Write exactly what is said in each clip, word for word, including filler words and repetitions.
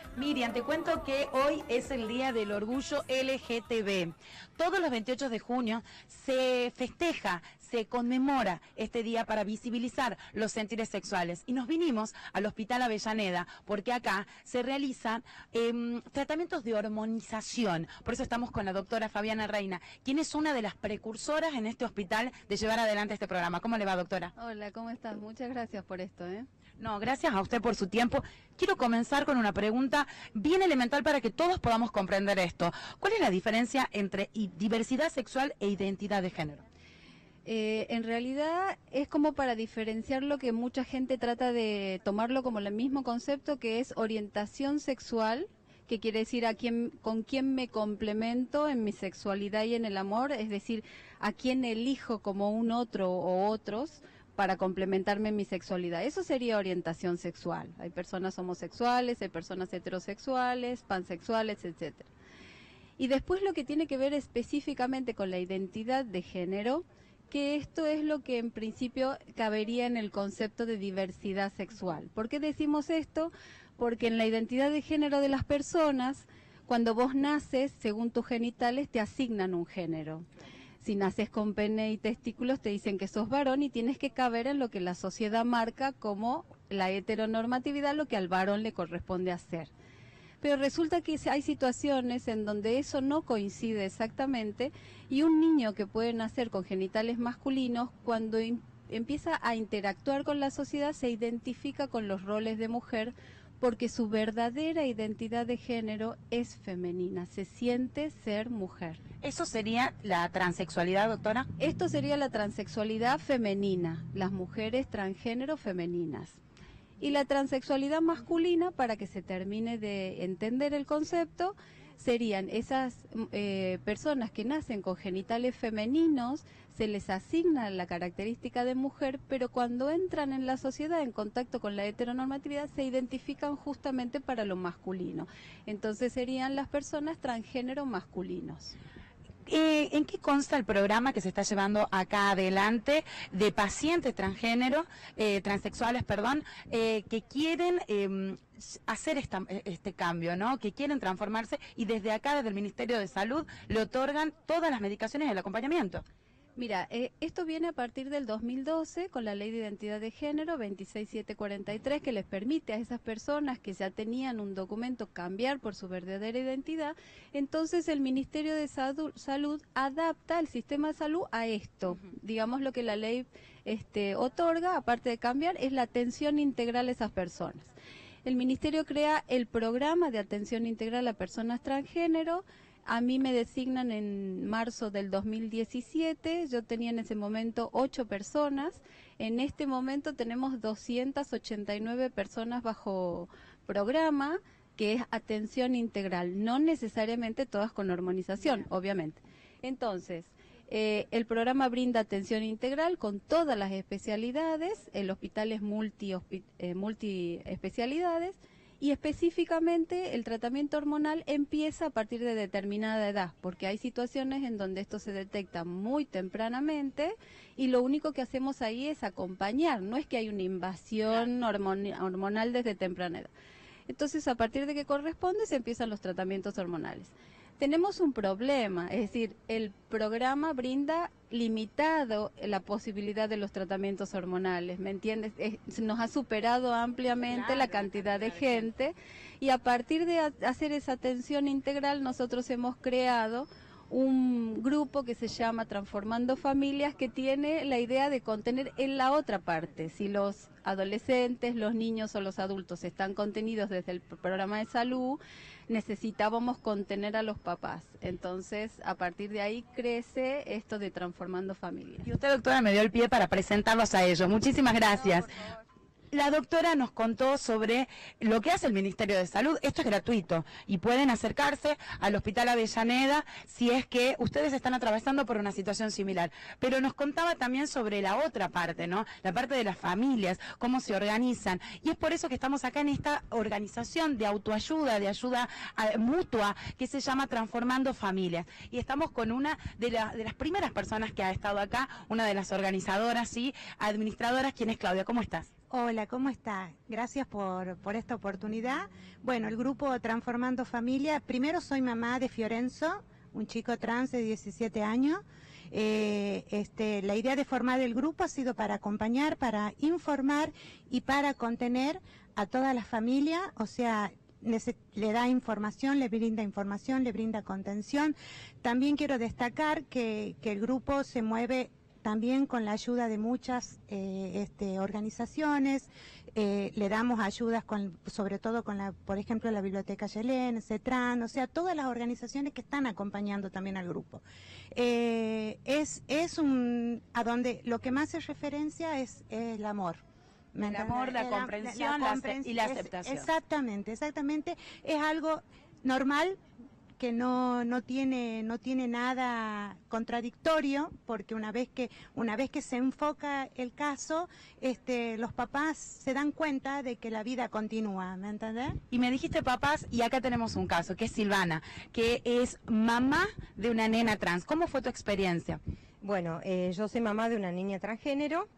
Miriam, te cuento que hoy es el Día del Orgullo L G T B. Todos los veintiocho de junio se festeja, se conmemora este día para visibilizar los sentires sexuales. Y nos vinimos al Hospital Avellaneda porque acá se realizan eh, tratamientos de hormonización. Por eso estamos con la doctora Fabiana Reina, quien es una de las precursoras en este hospital de llevar adelante este programa. ¿Cómo le va, doctora? Hola, ¿cómo estás? Muchas gracias por esto, ¿eh? No, gracias a usted por su tiempo. Quiero comenzar con una pregunta bien elemental para que todos podamos comprender esto. ¿Cuál es la diferencia entre diversidad sexual e identidad de género? Eh, en realidad es como para diferenciar lo que mucha gente trata de tomarlo como el mismo concepto, que es orientación sexual, que quiere decir a quién, con quién me complemento en mi sexualidad y en el amor, es decir, a quién elijo como un otro o otros para complementarme en mi sexualidad. Eso sería orientación sexual. Hay personas homosexuales, hay personas heterosexuales, pansexuales, etcétera. Y después lo que tiene que ver específicamente con la identidad de género, que esto es lo que en principio cabería en el concepto de diversidad sexual. ¿Por qué decimos esto? Porque en la identidad de género de las personas, cuando vos naces, según tus genitales, te asignan un género. Si naces con pene y testículos, te dicen que sos varón y tienes que caber en lo que la sociedad marca como la heteronormatividad, lo que al varón le corresponde hacer. Pero resulta que hay situaciones en donde eso no coincide exactamente y un niño que puede nacer con genitales masculinos, cuando empieza a interactuar con la sociedad, se identifica con los roles de mujer porque su verdadera identidad de género es femenina, se siente ser mujer. ¿Eso sería la transexualidad, doctora? Esto sería la transexualidad femenina, las mujeres transgénero femeninas. Y la transexualidad masculina, para que se termine de entender el concepto, serían esas eh, personas que nacen con genitales femeninos, se les asigna la característica de mujer, pero cuando entran en la sociedad en contacto con la heteronormatividad se identifican justamente para lo masculino. Entonces serían las personas transgénero masculinos. Eh, ¿En qué consta el programa que se está llevando acá adelante de pacientes transgénero, eh, transexuales, perdón, eh, que quieren eh, hacer esta, este cambio, ¿no? Que quieren transformarse y desde acá, desde el Ministerio de Salud, le otorgan todas las medicaciones y el acompañamiento? Mira, eh, esto viene a partir del dos mil doce con la Ley de Identidad de Género veintiséis mil setecientos cuarenta y tres, que les permite a esas personas que ya tenían un documento cambiar por su verdadera identidad. Entonces el Ministerio de Salud adapta el sistema de salud a esto. Uh-huh. Digamos, lo que la ley este, otorga, aparte de cambiar, es la atención integral a esas personas. El Ministerio crea el programa de atención integral a personas transgénero. A mí me designan en marzo del dos mil diecisiete, yo tenía en ese momento ocho personas, en este momento tenemos doscientas ochenta y nueve personas bajo programa, que es atención integral, no necesariamente todas con hormonización, obviamente. Entonces, eh, el programa brinda atención integral con todas las especialidades, el hospital es multi, eh, multi especialidades, y específicamente el tratamiento hormonal empieza a partir de determinada edad, porque hay situaciones en donde esto se detecta muy tempranamente y lo único que hacemos ahí es acompañar, no es que hay una invasión hormon- hormonal desde temprana edad. Entonces, a partir de que corresponde, se empiezan los tratamientos hormonales. Tenemos un problema, es decir, el programa brinda limitado la posibilidad de los tratamientos hormonales, ¿me entiendes? Es, nos ha superado ampliamente claro, la cantidad de gente y a partir de a, hacer esa atención integral nosotros hemos creado un grupo que se llama Transformando Familias, que tiene la idea de contener en la otra parte. Si los adolescentes, los niños o los adultos están contenidos desde el programa de salud, necesitábamos contener a los papás. Entonces, a partir de ahí crece esto de Transformando Familias. Y usted, doctora, me dio el pie para presentarlos a ellos. Muchísimas gracias. No, La doctora nos contó sobre lo que hace el Ministerio de Salud. Esto es gratuito y pueden acercarse al Hospital Avellaneda si es que ustedes están atravesando por una situación similar. Pero nos contaba también sobre la otra parte, ¿no? La parte de las familias, cómo se organizan. Y es por eso que estamos acá en esta organización de autoayuda, de ayuda uh, mutua, que se llama Transformando Familias. Y estamos con una de, la, de las primeras personas que ha estado acá, una de las organizadoras y administradoras, quien es Claudia. ¿Cómo estás? Hola, ¿cómo está? Gracias por, por esta oportunidad. Bueno, el grupo Transformando Familia, primero soy mamá de Fiorenzo, un chico trans de diecisiete años. Eh, este, la idea de formar el grupo ha sido para acompañar, para informar y para contener a toda la familia, o sea, le da información, le brinda información, le brinda contención. También quiero destacar que, que el grupo se mueve también con la ayuda de muchas eh, este, organizaciones, eh, le damos ayudas con, sobre todo con la, por ejemplo, la Biblioteca Yelén, CETRAN, o sea, todas las organizaciones que están acompañando también al grupo. Eh, es, es un, a donde lo que más se referencia es, es el amor. El amor, la, la comprensión, la, la, y la aceptación. Es, exactamente, exactamente, es algo normal, que no no tiene no tiene nada contradictorio, porque una vez que una vez que se enfoca el caso, este los papás se dan cuenta de que la vida continúa, ¿me entendés? Y me dijiste papás, y acá tenemos un caso, que es Silvana, que es mamá de una nena trans. ¿Cómo fue tu experiencia? Bueno, eh, yo soy mamá de una niña transgénero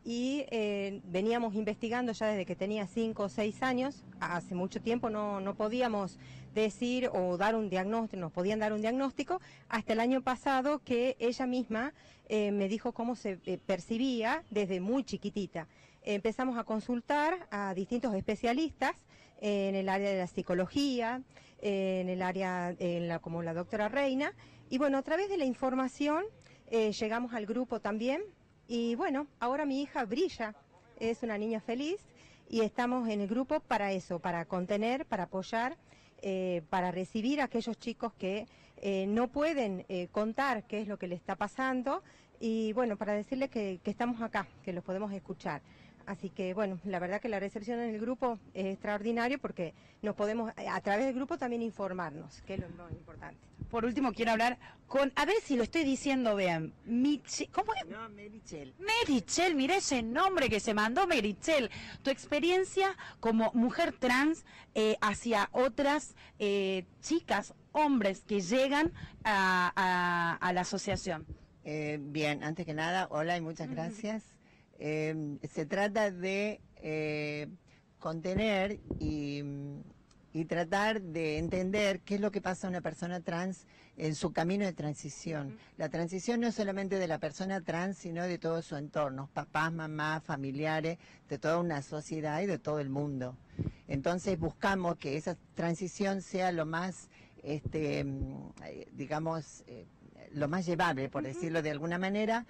y eh, veníamos investigando ya desde que tenía cinco o seis años. Hace mucho tiempo no, no podíamos decir o dar un diagnóstico, nos podían dar un diagnóstico, hasta el año pasado que ella misma eh, me dijo cómo se eh, percibía desde muy chiquitita. Eh, empezamos a consultar a distintos especialistas eh, en el área de la psicología, eh, en el área en la, como la doctora Reina, y bueno, a través de la información eh, llegamos al grupo también. Y bueno, ahora mi hija brilla, es una niña feliz y estamos en el grupo para eso, para contener, para apoyar, eh, para recibir a aquellos chicos que eh, no pueden eh, contar qué es lo que les está pasando y bueno, para decirles que, que estamos acá, que los podemos escuchar. Así que bueno, la verdad que la recepción en el grupo es extraordinaria porque nos podemos, a través del grupo también informarnos, que es lo más importante. Por último quiero hablar con, a ver si lo estoy diciendo bien, Miche, ¿cómo es? No, Merichel. Merichel, mira ese nombre que se mandó, Merichel. Tu experiencia como mujer trans eh, hacia otras eh, chicas, hombres que llegan a, a, a la asociación. Eh, bien, antes que nada, hola y muchas gracias. Eh, se trata de eh, contener y, y tratar de entender qué es lo que pasa a una persona trans en su camino de transición. Uh-huh. La transición no es solamente de la persona trans, sino de todo su entorno, papás, mamás, familiares, de toda una sociedad y de todo el mundo. Entonces buscamos que esa transición sea lo más, este, digamos, eh, lo más llevable, por uh-huh. decirlo de alguna manera.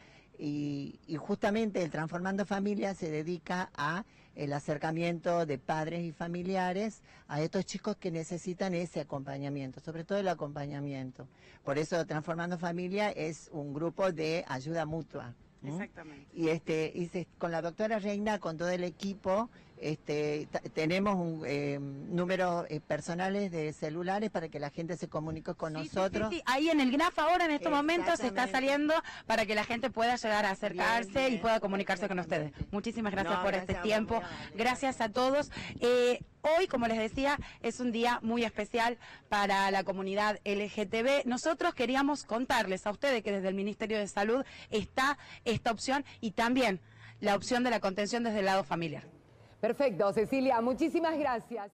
Y, y justamente el Transformando Familia se dedica a el acercamiento de padres y familiares a estos chicos que necesitan ese acompañamiento, sobre todo el acompañamiento. Por eso Transformando Familia es un grupo de ayuda mutua. ¿Mm? Exactamente. Y este y se, con la doctora Reina, con todo el equipo, este tenemos un eh, números eh, personales de celulares para que la gente se comunique con sí, nosotros. Sí, sí, sí. Ahí en el G N A F ahora en estos momentos se está saliendo para que la gente pueda llegar a acercarse bien, bien, y pueda comunicarse con ustedes. Muchísimas gracias no, por gracias este tiempo. Vos, gracias a todos. Eh, Hoy, como les decía, es un día muy especial para la comunidad L G T B. Nosotros queríamos contarles a ustedes que desde el Ministerio de Salud está esta opción y también la opción de la contención desde el lado familiar. Perfecto, Cecilia, muchísimas gracias.